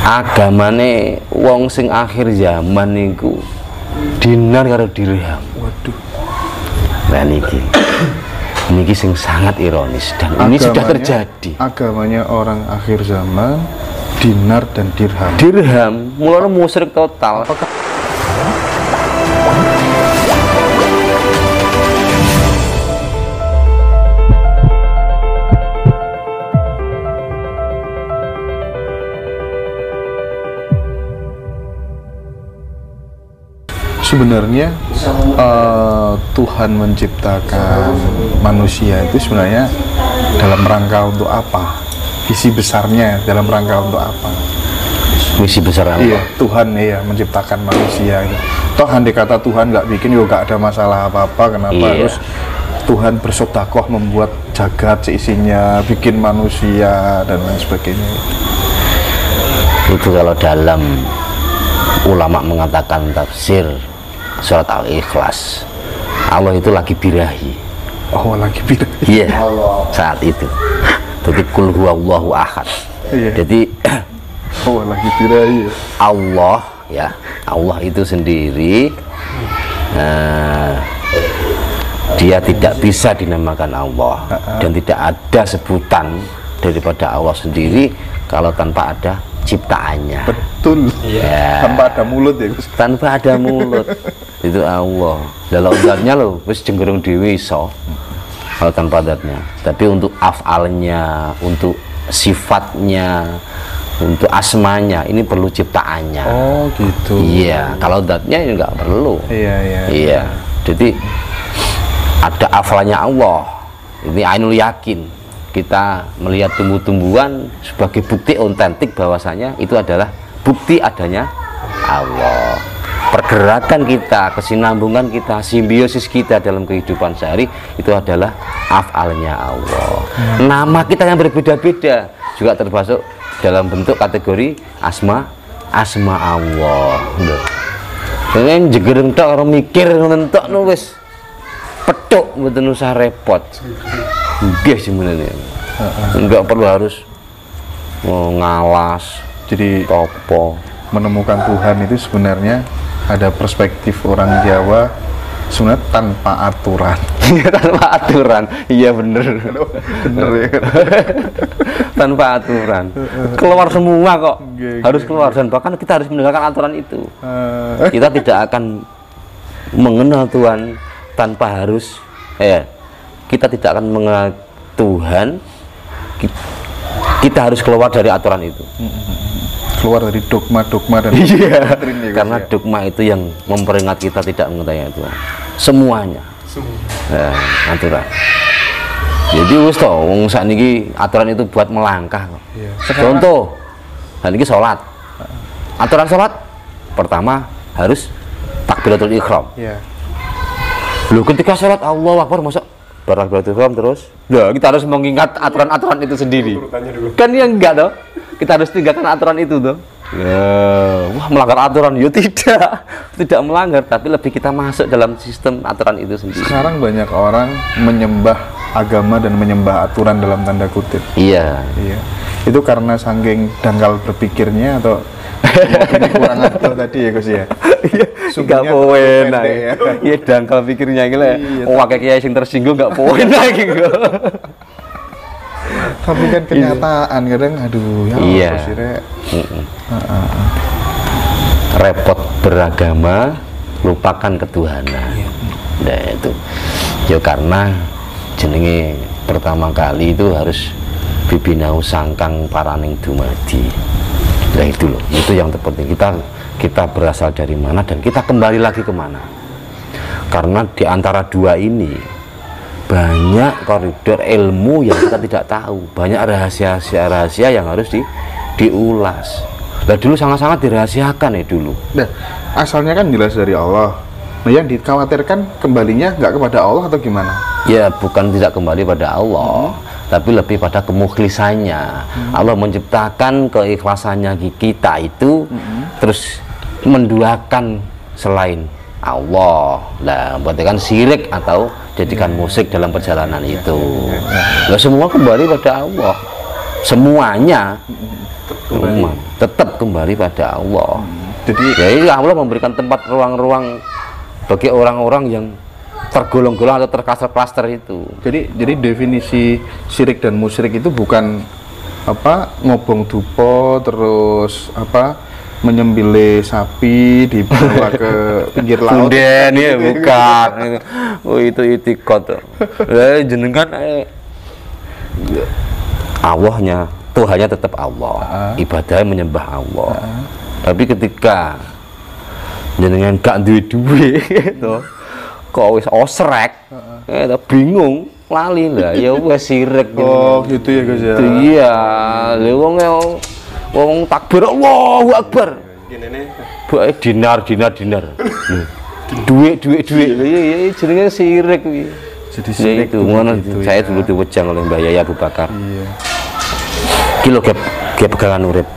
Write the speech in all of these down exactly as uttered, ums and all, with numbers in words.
agamane wong sing akhir zaman niku dinar karo dirham. Waduh. Nah niki. Niki sing sangat ironis dan agamanya, ini sudah terjadi. Agamanya orang akhir zaman dinar dan dirham. Dirham, mulane musyrik total. Apakah sebenarnya uh, Tuhan menciptakan manusia itu sebenarnya dalam rangka untuk apa? Visi besarnya dalam rangka untuk apa? Misi besar apa? Iya, Tuhan ya menciptakan manusia. Toh andai kata Tuhan nggak bikin, yo nggak ada masalah apa-apa. Kenapa iya. harus Tuhan bersedekah membuat jagat seisinya, bikin manusia dan lain sebagainya? Itu kalau dalam ulama mengatakan tafsir surat Al-Ikhlas, Allah itu lagi birahi. Oh, lagi birahi. Iya, saat itu. Jadi kul huwallahu ahad. Iya. Jadi oh, lagi birahi. Allah ya, Allah itu sendiri nah, dia tidak bisa dinamakan Allah dan tidak ada sebutan daripada Allah sendiri kalau tanpa ada ciptaannya. Betul. Ya. Tanpa ada mulut ya, Gus. Tanpa ada mulut. Itu Allah. Dalam zatnya loh, wis jenggerung dhewe iso. Kalau tanpa zatnya. Tapi untuk afalnya, untuk sifatnya, untuk asmanya, ini perlu ciptaannya. Oh, gitu. Iya, kalau zatnya ya nggak perlu. Iya, iya. Iya. Jadi ada afalnya Allah. Ini ainul yakin. Kita melihat tumbuh-tumbuhan sebagai bukti otentik bahwasanya itu adalah bukti adanya Allah. Pergerakan kita, kesinambungan kita, simbiosis kita dalam kehidupan sehari itu adalah afalnya Allah. Hmm. Nama kita yang berbeda-beda juga termasuk dalam bentuk kategori asma asma Allah. Dengan jegereng tok orang mikir ngentok wis petuk mboten usah repot. Nggih sebenarnya. Enggak perlu harus oh, ngalas. Jadi topo menemukan Tuhan itu sebenarnya ada perspektif orang Jawa sebenarnya tanpa aturan. Tanpa aturan, iya bener. Bener ya. Tanpa aturan, keluar semua kok. Gak, harus gak, keluar gak. dan bahkan kita harus mendengarkan aturan itu. Uh. Kita tidak akan mengenal Tuhan tanpa harus, eh, kita tidak akan mengenal Tuhan. Kita harus keluar dari aturan itu. Keluar dari dogma-dogma dan iya, doktrin ya, karena ya. dogma itu yang memperingat kita tidak mengetahui Tuhan. Semuanya. Semua. Ya, aturan. Jadi wis to wong sakniki aturan itu buat melangkah kok. Iya. Contoh, hari ini sholat. Aturan sholat pertama harus takbiratul ihram. Iya. Loh, ketika sholat Allahu Akbar masa takbiratul ihram terus? Nah, kita harus mengingat aturan-aturan itu sendiri. Kan ya enggak toh? Kita harus tinggalkan aturan itu toh. Ya, wah melanggar aturan, ya tidak, tidak melanggar, tapi lebih kita masuk dalam sistem aturan itu sendiri. Sekarang banyak orang menyembah agama dan menyembah aturan dalam tanda kutip. Iya. Iya. Itu karena saking dangkal berpikirnya atau ini kurang atau tadi ya Gus ya. Iya. Gak poin nah. Iya dangkal pikirnya gitu ya. Oh kayak kiai sing tersinggung gak poin lagi gitu. Tapi kan kenyataan kadang aduh ya iya. apa sih Rek? Uh -uh. Repot beragama, lupakan ketuhanan. Iya. Nah itu. Ya karena jenenge pertama kali itu harus bibinau sangkang paraning dumadi. Nah itu loh, itu yang terpenting. Kita kita berasal dari mana dan kita kembali lagi kemana. Karena di antara dua ini banyak koridor ilmu yang kita tidak tahu, banyak rahasia-rahasia yang harus di, diulas. Nah dulu sangat-sangat dirahasiakan ya dulu. Nah asalnya kan jelas dari Allah. Nah yang dikhawatirkan kembalinya nggak kepada Allah atau gimana? Ya bukan tidak kembali pada Allah, hmm. tapi lebih pada kemukhlisannya. Hmm. Allah menciptakan keikhlasannya kita itu, hmm. terus menduakan selain Allah. Nah berarti kan syirik atau jadikan musik dalam perjalanan itu. Nah semua kembali pada Allah. semuanya umat tetap kembali pada Allah. Jadi Jadi Allah memberikan tempat ruang-ruang bagi orang-orang yang tergolong-golong atau terklaster-klaster itu. jadi jadi definisi syirik dan musyrik itu bukan apa ngobong dupo terus apa menyembelih sapi dibawa ke pinggir laut. Punden ya bukan. Oh itu itikad. Lah jenengan eh, Allahnya, Tuhannya tetap Allah. Uh. Ibadahnya menyembah Allah. Uh. Tapi ketika jenengan gak duwe-duwe gitu. Kok wis osrek, uh-uh. eh bingung, lali lah, ya wis sirek gitu. Oh gitu ya guys ya. Iya, lha wong wong takbir Allahu Akbar. Ngene ne. Dinar dinar dinar. Duit duit duit. Lha iya jenenge sirek kuwi. Jadi sirek itu ngono gitu, saya ya. Dulu diwejang oleh Mbah Yaya Abu Bakar. Iya. Ki lho gap gap pegangan urip.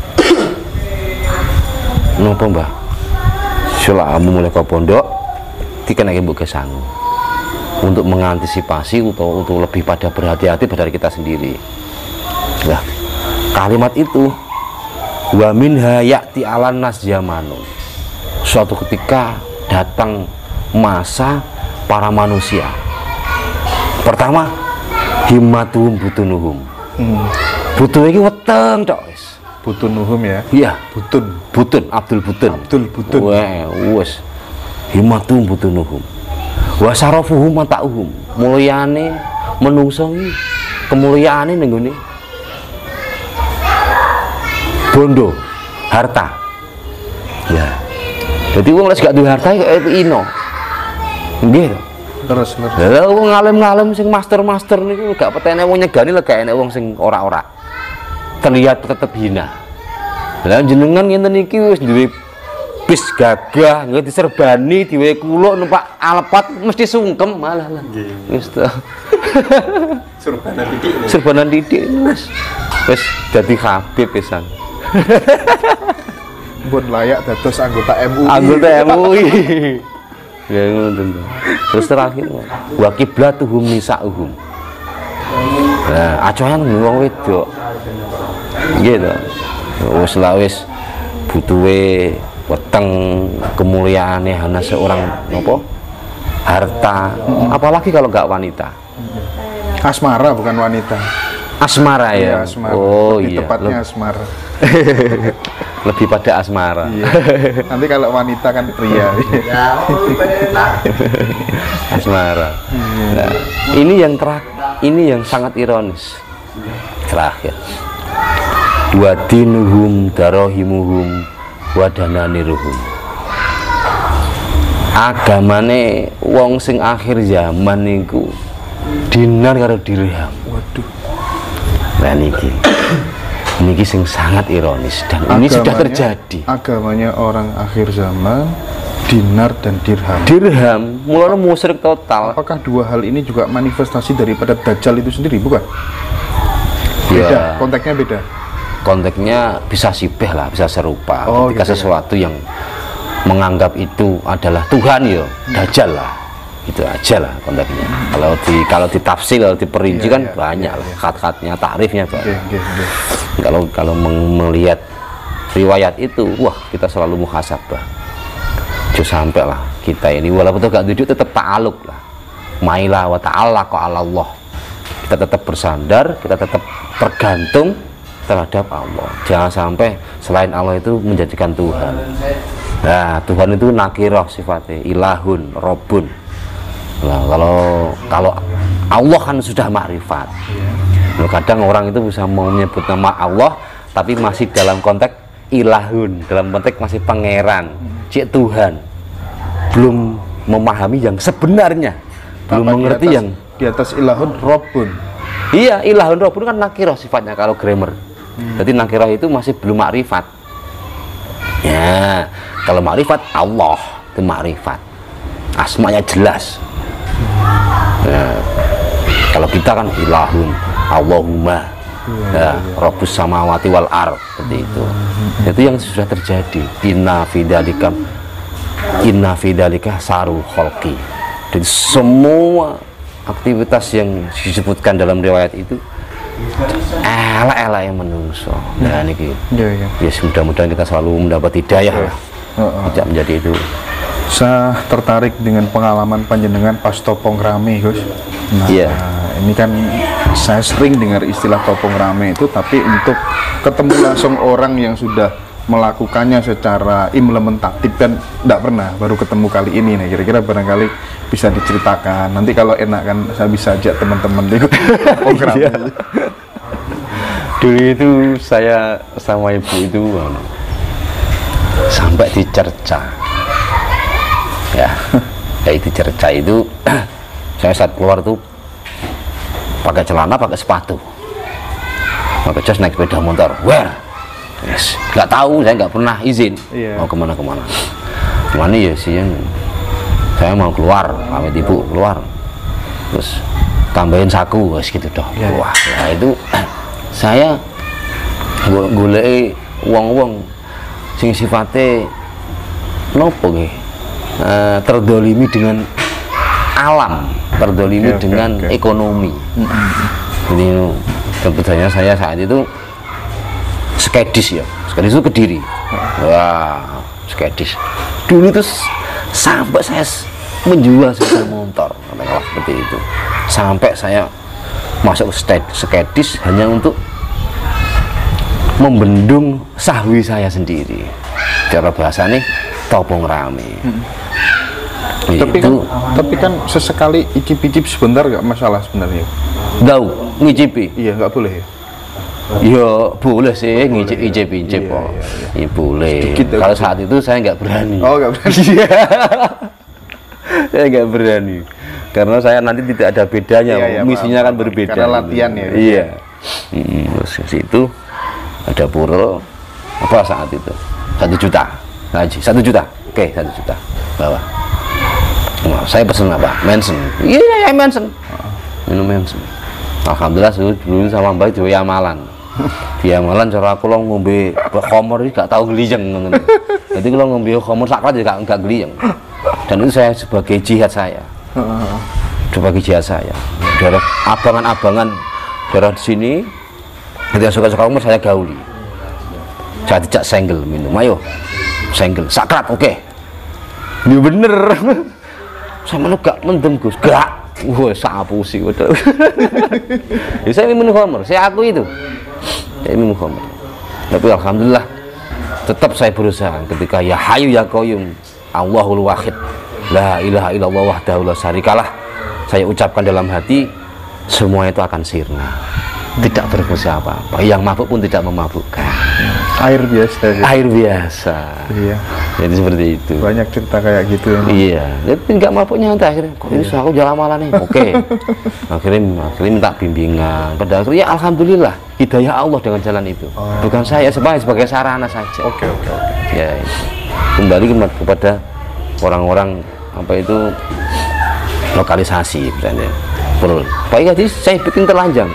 Napa Mbah? Selama mulai ke pondok kena mbok gesang untuk mengantisipasi atau untuk lebih pada berhati-hati pada kita sendiri. Nah, kalimat itu wa minha ya'ti alan nas zamanun. Suatu ketika datang masa para manusia. Pertama, himmatuhum butunuhum. Hmm. Butun iki weteng tok wis. Butunuhum ya. Iya, butun. Butun, Abdul Butun. Abdul Butun. Wah, wis. Himatum butunuhum wa sarafuhum mata'uhum, mulyane menungso iki kemuliaane ning nggone bondo harta ya. Jadi wong lek gak duwe harta kok ino nggih terus terus lha wong ngalim-ngalim sing master-master niku gak petene wong nyegani lek gak enek wong sing ora-ora terlihat tetep hina. Lah jenengan ngenten iki wis duwe bis gagah nggak diserbani diwe kuluk numpak alpat mesti sungkem malah lah wis to serbanan titik serbanan titik wis wis dadi Habib pisan pun layak dados anggota M U I anggota M U I ya ngono terus terakhir wa qiblatuhum nisa'uhum. Nah acuan wong wedok gitu wis lah wis butuhe weteng kemuliaannya hanya seorang nopo harta, hmm. apalagi kalau nggak wanita. Asmara bukan wanita. Asmara ya. Ya asmara. Oh lebih iya. Tepatnya Leb asmara. Lebih pada asmara. Iya. Nanti kalau wanita kan pria. Asmara. Nah, ini yang terakhir, ini yang sangat ironis. Terakhir. Wadinuhum darohimuhum wadananiruhum. Agamane wong sing akhir zaman niku dinar karo dirham. Waduh. Nah niki niki sing sangat ironis dan agamanya, ini sudah terjadi. Agamanya orang akhir zaman dinar dan dirham. Dirham, mulai musyrik total. Apakah dua hal ini juga manifestasi daripada Dajjal itu sendiri, bukan? Beda, ya. Konteksnya beda. Konteksnya bisa sibeh lah, bisa serupa. Oh, ketika gitu sesuatu ya? Yang menganggap itu adalah Tuhan ya, Dajjal lah. Itu aja lah konteksnya. Hmm. Kalau di kalau ditafsir, kalau diperinci yeah, kan yeah, banyak yeah, lah yeah. Khat-khatnya, tarifnya banyak. Okay, okay, okay. Kalau kalau melihat riwayat itu, wah kita selalu muhasabah. Jangan sampai lah kita ini walaupun gak duduk tetap ta'aluk lah. Mailah wa ta'ala ko Allah. Kita tetap bersandar, kita tetap tergantung terhadap Allah. Jangan sampai selain Allah itu menjadikan Tuhan. Nah, Tuhan itu nakirah sifatnya, ilahun, robun. Nah, kalau kalau Allah kan sudah makrifat. Nah, kadang orang itu bisa menyebut nama Allah tapi masih dalam konteks ilahun, dalam konteks masih pangeran, cik Tuhan. Belum memahami yang sebenarnya, belum Apa mengerti di atas, yang di atas ilahun robun. Iya, ilahun robun kan nakirah sifatnya kalau grammar. Hmm. Jadi nakirah itu masih belum makrifat. Ya, kalau makrifat Allah itu makrifat. Asmanya jelas. Nah, kalau kita kan ilahun, Allahumma, ya, Rabbus samawati wal ard, seperti itu. Itu yang sudah terjadi. Inna fidzalika Inna fidzalika saru kholqi. Dan semua aktivitas yang disebutkan dalam riwayat itu elek-elek yang menungso. Nah niki. Iya, iya. Ya mudah-mudahan kita selalu mendapat hidayah lah. Heeh. Tidak menjadi itu. Saya tertarik dengan pengalaman panjenengan pas topong rame, Gus. Nah, Iya. ini kan saya sering dengar istilah topong rame itu, tapi untuk ketemu langsung orang yang sudah melakukannya secara implementatif kan tidak pernah, baru ketemu kali ini. Nah, kira-kira barangkali bisa diceritakan. Nanti kalau enak kan saya bisa ajak teman-teman di topong rame. Dulu itu saya sama ibu itu sampai dicerca. Ya, kayak dicerca itu saya saat keluar tuh pakai celana, pakai sepatu, pakai jas, naik sepeda motor. Wah, yes. Nggak tahu, saya nggak pernah izin Iya. mau kemana-kemana. Gimana ya sih? Saya mau keluar, pamit ibu keluar, terus tambahin saku, wes gitu toh. Iya, iya. Wah, nah itu saya golek uang-uang sing sifatnya nopo nggih, uh, terdolimi dengan alam, terdolimi Oke, oke, dengan oke. ekonomi. Jadi kebetulannya saya saat itu skedis ya, skedis itu Kediri. Wah, skedis. Dulu itu s- sampai saya s- menjual sepeda motor, katakanlah seperti itu. Sampai saya masuk ke sted- skedis hanya untuk membendung sahwi saya sendiri. Cara bahasanya topong rame. Tapi kan, tapi kan sesekali icip-icip sebentar nggak masalah sebenarnya. Tahu ngicipi. Iya, nggak boleh ya. Ya boleh sih ngicip-icip-icip Iya, kok. iya, Ya boleh. Sedikit ya, Kalau Bu. saat itu saya nggak berani. Oh, nggak berani. Iya. Saya nggak berani. Karena saya nanti tidak ada bedanya. Iya, iya, Misinya paham, kan paham. berbeda. Karena latihan ya. Iya. Mm, terus ke situ ada pura apa saat itu satu juta haji satu juta. Oke, satu juta bawa. Nah, saya pesen apa? Manson. Iya, ya Manson. Minum Manson. Alhamdulillah dulu sama Mbak itu ya amalan. Dia amalan cara aku lo ngombe khamr iki gak tau gliyeng ngono. Jadi kalau ngombe khamr sakrat ya gak gak gliyeng. Dan itu saya sebagai jihad saya. Sebagai jihad saya. Daerah abangan-abangan daerah di sini ketika suka-suka umur saya gauli. Saya tidak senggel minum. Ayo. Senggel sakrat oke. Ya bener. Saya mana gak mendem Gus, gak. Wah, sapu sih udah. Ya, saya minum khamr, saya aku itu. Saya minum khamr. Tapi alhamdulillah tetap saya berusaha ketika ya hayu ya qayyum Allahul wahid la ilaha illallah wahdahu la syarikalah. Saya ucapkan dalam hati semua itu akan sirna. Tidak berfungsi apa-apa. Yang mabuk pun tidak memabukkan. Air biasa ya. Air biasa. Iya. Jadi seperti itu. Banyak cerita kayak gitu ya. Iya, jadi nggak mabuknya nanti akhirnya, kok ini aku jalan malah nih, oke. akhirnya, akhirnya minta bimbingan. Pada akhirnya, ya alhamdulillah, hidayah Allah dengan jalan itu. Bukan saya sebagai sebagai sarana saja. Oke, oke, oke. Ya, itu. Kembali ke- kepada orang-orang apa itu lokalisasi, misalnya. Perlu. Pak Ika, jadi saya bikin telanjang.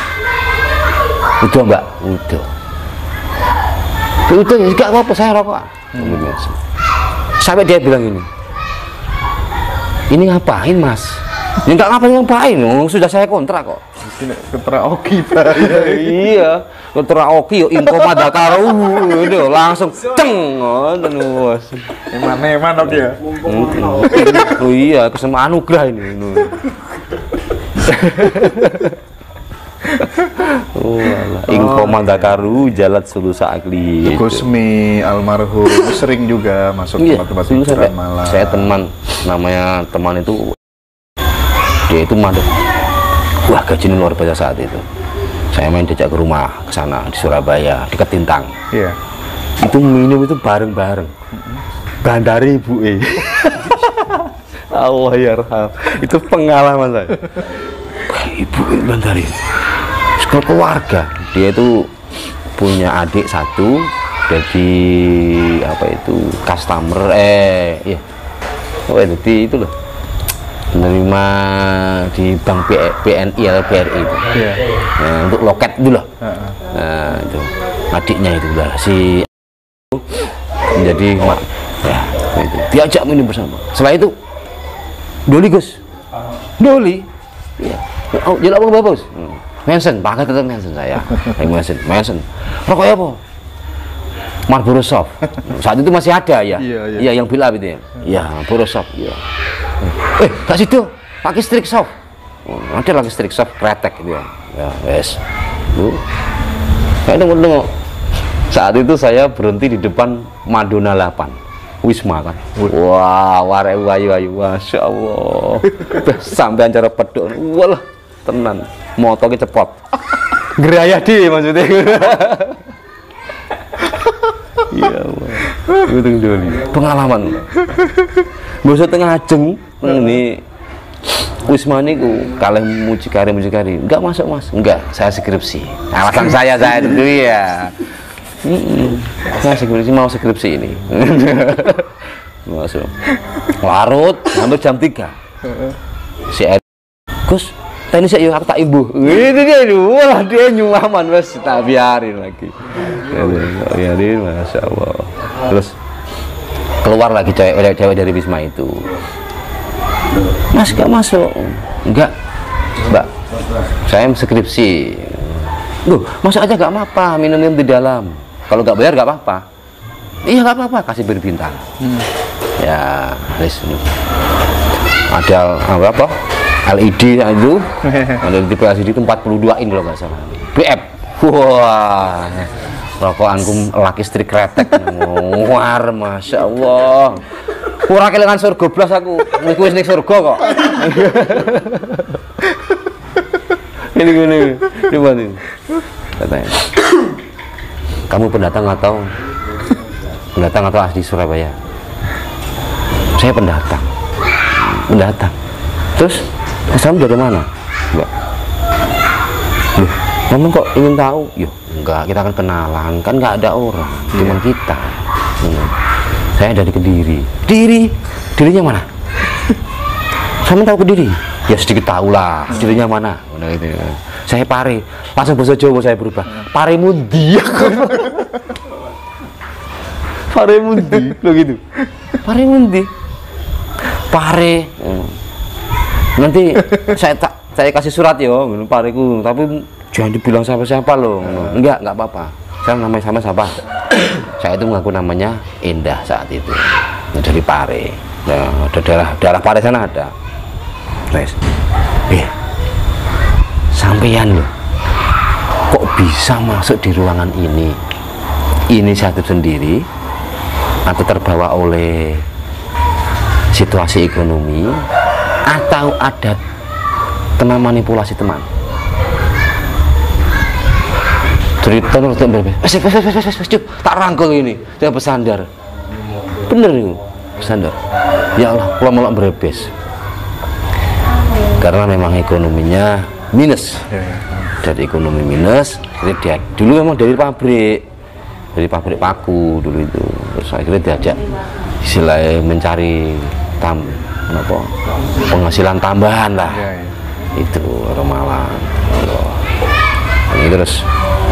Udah mbak, udah. Udah, ya nggak apa-apa, saya rokok. Hmm. Sampai dia bilang ini, ini ngapain mas? Ya nggak ngapain-ngapain, oh, sudah saya kontrak kok. Ini keteraoki bahaya. Iya, kontrak oke, yo info madakaru, itu langsung ceng, oh, terus. Eman-eman oke ya. Oh iya, kesema anugerah ini. Oh, alah. Info mandakaru jalan sulusa akli. Gusmi almarhum sering juga masuk Iya, tempat-tempat dulu saya, hiburan malam. saya teman, namanya teman itu, dia itu mandek. Wah, gajinya luar biasa saat itu. Saya main diajak ke rumah, ke sana di Surabaya, dekat Tintang. Iya. Itu minum itu bareng-bareng. Bandari ibu eh. Allah ya raham. Itu pengalaman saya. Ibu eh, bandari. Sekolah keluarga. Dia itu punya adik satu, jadi apa itu customer eh ya. Oh, jadi itu loh. Menerima di bank B N I atau B R I itu. Iya. Nah, untuk loket dulu loh. Heeh. Nah, itu adiknya itu lah si menjadi mak ya itu diajak minum bersama. Setelah itu Doli Gus, Doli, ya, oh, jalan apa bos? Hmm. Manson, pakai tetap Manson saya. Manson, Manson. Rokoknya apa? Marlboro Soft. Saat itu masih ada ya. Iya, iya. Iya, yang Bilab itu ya. Iya, Marlboro Soft. Iya. Eh, tak situ. Pakai Strik Soft. Oh, ada lagi Strik Soft kretek gitu ya. Ya, wes. Bu. Saya nunggu-nunggu. Saat itu saya berhenti di depan Madonna delapan. Wisma kan. Wah, warek wayu-wayu. Masya Allah. Sampai acara pedok. Walah, tenan. Motornya cepot. Geraya di maksudnya. Iya, itu dulu. Pengalaman. Bosok tengah ajeng ini Wisma niku kalih mucikari mucikari. Enggak masuk, Mas. Enggak, saya skripsi. Alasan saya saya dulu ya. Mm-mm. Saya skripsi mau skripsi ini. Masuk. Larut hampir jam tiga. Si Ed, Gus, tenis yuk aku tak imbuh. Ini dia wah dia nyuaman wes tak biarin lagi. Biarin, Masya Allah. Terus keluar lagi cewek-cewek dari Wisma itu. Mas gak masuk. Enggak, Mbak, saya skripsi. Loh, masuk aja gak apa-apa, minum-minum di dalam. Kalau nggak bayar nggak apa-apa. Iya nggak apa-apa, kasih berbintang. Hmm. Ya, list ada apa, apa? L E D itu, ada di L E D itu empat puluh dua in kalau nggak salah. B F, wah, rokokanku laki strik kretek, war, Masya Allah. Kurang kelingan surga blas aku, niku wis ning surga kok. Ini gini, ini mana? Katanya. Kamu pendatang atau pendatang atau asli Surabaya? Saya pendatang. Pendatang. Terus, kamu dari mana? Enggak. Loh, kamu kok ingin tahu? Yo, enggak, kita kan kenalan, kan nggak ada orang, cuma yeah. kita. Hmm. Saya dari Kediri. Kediri? Kedirinya mana? Kamu tahu Kediri? Ya sedikit tahu lah, Kedirinya mana? Nah, gitu. Saya Pare, langsung bahasa Jawa saya berubah. Pare mundi. Pare mundi, lo gitu. Pare mundi. Pare. Nanti saya tak saya kasih surat ya, pareku, tapi jangan dibilang siapa-siapa loh. Enggak, enggak apa-apa. Saya namanya sama siapa? Saya itu mengaku namanya Indah saat itu. Dari Pare. Nah, ada daerah daerah Pare sana ada. Guys. Eh. Sampeyan loh, kok bisa masuk di ruangan ini? Inisiatif sendiri atau terbawa oleh situasi ekonomi atau ada kena manipulasi teman? Cerita nurut berbeda. Tak rangkul ini, dia bersandar. Bener itu, bersandar. Ya Allah, kalau malah berebes. Karena memang ekonominya minus, dari ekonomi minus, jadi dia dulu memang dari pabrik, dari pabrik paku dulu itu, terus akhirnya diajak istilahnya mencari tam, apa, penghasilan tambahan lah, ya, ya. Itu remalan, ini terus,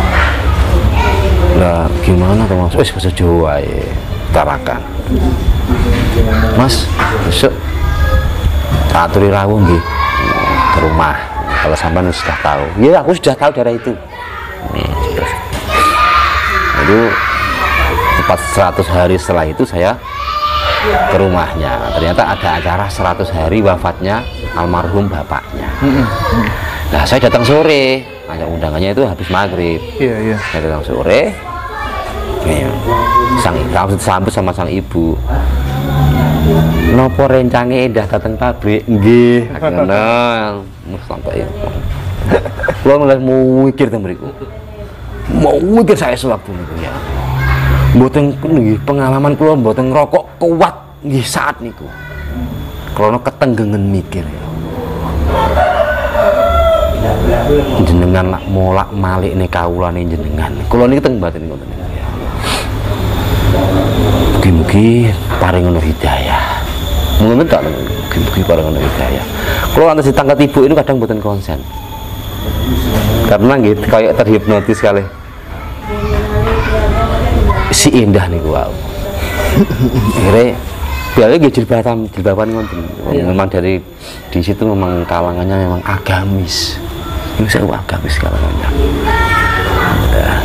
lah gimana tuh Mas? Wes bahasa Jawa ya, tarakan, Mas, besok aturi rawuh nggih ke rumah. Kalau sampai sudah tahu, ya aku sudah tahu daerah itu. Nih, terus. Itu tepat seratus hari setelah itu saya ke rumahnya. Ternyata ada acara seratus hari wafatnya almarhum bapaknya. Nah, saya datang sore. Nah, undangannya itu habis maghrib. Iya, iya. Saya datang sore. Nih, sang ibu sambut sama sang ibu. Nopo rencange Indah datang pabrik nggih kenal sampai ya. Kulo mulai mau mikir teng mriku. Mau mikir saya sewaktu niku ya. Mboten nggih pengalaman kulo mboten ngerokok kuat nggih saat niku. Krono ketenggengen mikir ya. Jenengan lak molak malik nih kawulane jenengan. Kulo niki teng batin ngoten niku ya. Mugi-mugi paring ono hidayah. Ngono tak mugi-mugi paring ono hidayah. Kalau antar ditangkat ibu itu kadang mboten konsen. Karena gitu kayak terhipnotis kali. Si Indah niku wae. Akhirnya biasanya nggih jilbaban jilbaban ngoten. Memang dari di situ memang kalangannya memang agamis. ini saya wakaf segala macam. Udah.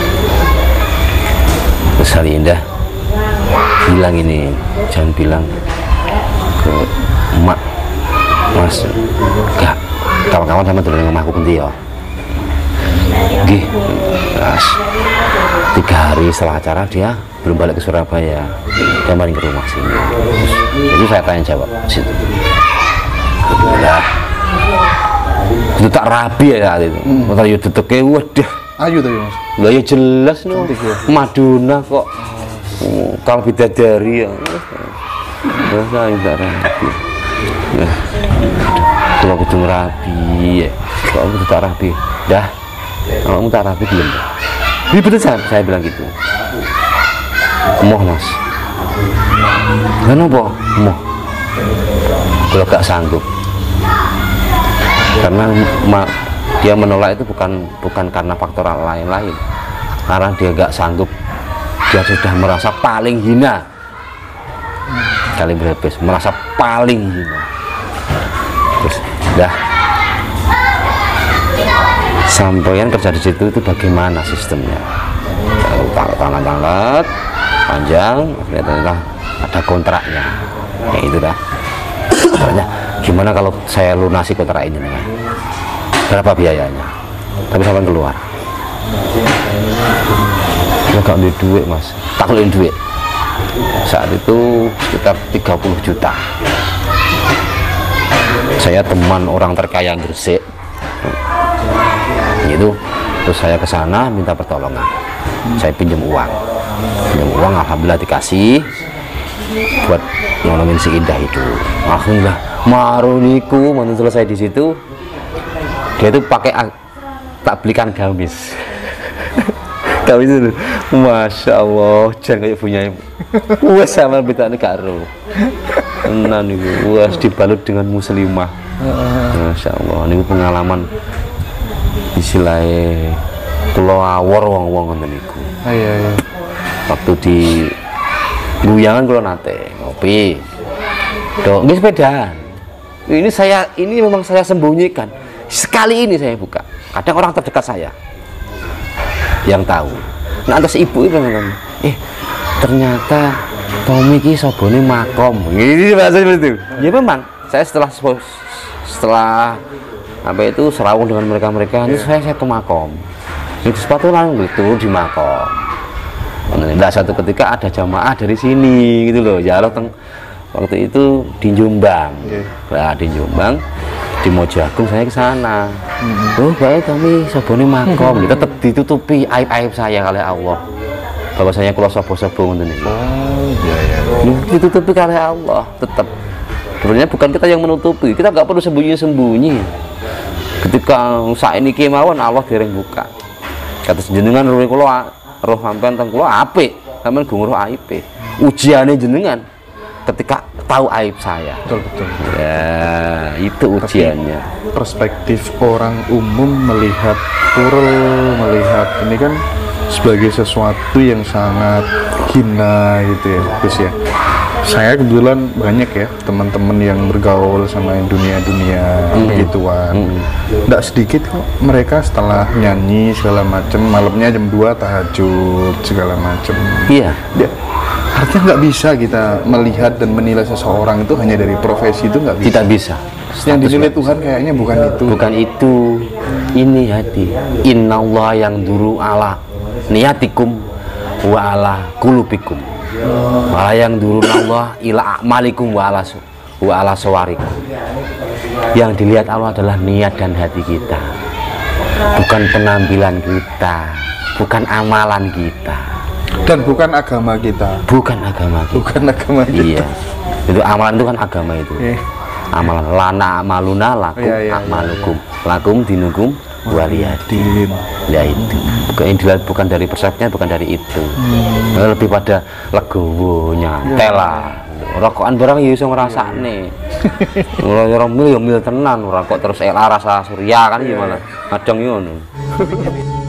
Terus hari Indah bilang ini, jangan bilang ke emak, Mas, gak kawan-kawan sama dulu dengan aku nanti ya. Gih, Mas, tiga hari setelah acara dia belum balik ke Surabaya, dia main ke rumah sini. Terus, jadi saya tanya jawab situ. Udah, itu tak rapi ya saat itu. Motor yo deteknya, waduh. Ayu tapi Mas. Lah ya jelas no. Madonna kok. Oh, kalau bidadari ya. Wah, saya tak rapi. Nah, kalau kudu rapi ya. Kalau kudu tak rapi. Dah. Kamu tak rapi belum? Ini betul saya, saya bilang gitu. Moh Mas. Kenapa? Moh. Kalau gak sanggup. Karena ma, dia menolak itu bukan bukan karena faktor lain-lain. Karena dia gak sanggup. Dia sudah merasa paling hina. Kali berbes, merasa paling hina. Terus, dah. Sampaian kerja di situ itu bagaimana sistemnya? Tanggal-tanggal panjang, ternyata ada kontraknya. Ya itu dah. Kontraknya, gimana kalau saya lunasi kontrak ini? Nih? Berapa biayanya? Tapi sampai keluar. Ya gak ada duit Mas, takluin duit. Saat itu sekitar tiga puluh juta. Saya teman orang terkaya Gresik. Itu terus saya ke sana minta pertolongan. Saya pinjam uang. Pinjam uang alhamdulillah dikasih buat nolongin si Indah itu. Alhamdulillah maruniku mantu selesai di situ. Dia itu pakai tak belikan gamis. Gamis itu Masya Allah, jangan kayak punya wes sama beta ini karo. Tenan itu wes dibalut dengan muslimah. Masya Allah, ini pengalaman istilahnya pulau awor wong-wong ngoten niku. Iya iya. Waktu di Guyangan kalau nate ngopi. Dok, nggih sepedaan. Ini saya ini memang saya sembunyikan. Sekali ini saya buka. Kadang orang terdekat saya yang tahu. Nah, atas ibu itu kan, eh ternyata Tommy ki sobone makom. Ini bahasa seperti itu. Ya memang saya setelah setelah apa itu serawung dengan mereka-mereka ini saya saya ke makom. Itu sepatu langsung turun di makom. Nah, satu ketika ada jamaah dari sini gitu loh. Ya teng waktu itu di Jombang. Nah, di Jombang di Mojagung saya ke sana. Mm-hmm. Oh, baik kami sabone makom. Mm-hmm. Tetap ditutupi aib-aib saya oleh Allah. Bahwa saya kula sapa-sapa ngoten niku. Oh, iya iya. Ditutupi oleh Allah, tetap. Sebenarnya bukan kita yang menutupi. Kita nggak perlu sembunyi-sembunyi. Ketika saat ini kemauan Allah dereng buka. Kata jenengan roh kula roh sampean teng kula apik, sampean gung roh aib. Ujiane jenengan ketika tahu aib saya. Betul betul. Ya, itu ujiannya. Tapi perspektif orang umum melihat Purl, melihat ini kan sebagai sesuatu yang sangat hina gitu ya, Gus ya. Saya kebetulan banyak ya teman-teman yang bergaul sama dunia-dunia mm-hmm. begituan. Mm-hmm. Nggak sedikit kok mereka setelah nyanyi segala macem malamnya jam dua tahajud segala macem. Iya. Ya, artinya nggak bisa kita melihat dan menilai seseorang itu hanya dari profesi, itu nggak bisa. Tidak bisa. Yang dinilai Tuhan kayaknya bukan itu. Bukan itu. Ini hati. Innallaha yang duru ala niyatikum wa ala kulubikum. Malah yang dulu Allah ila a'malikum wa ala wa ala sawarikum. Yang dilihat Allah adalah niat dan hati kita, bukan penampilan kita, bukan amalan kita, dan bukan agama kita. Bukan agama kita. Bukan agama kita. Iya. Itu amalan itu kan agama itu. Eh. Amalan lana amaluna lakum iya, iya, amalukum iya. Lakum dinukum waliyadin. Ya itu bukan dilihat, bukan dari persepsinya, bukan dari itu. hmm. Lebih pada legowo nyantai lah ya. Rokokan barang ya iso ngrasakne. Ora mil yo mil tenan, ora kok terus ela rasa surya kan gimana kadang ngono.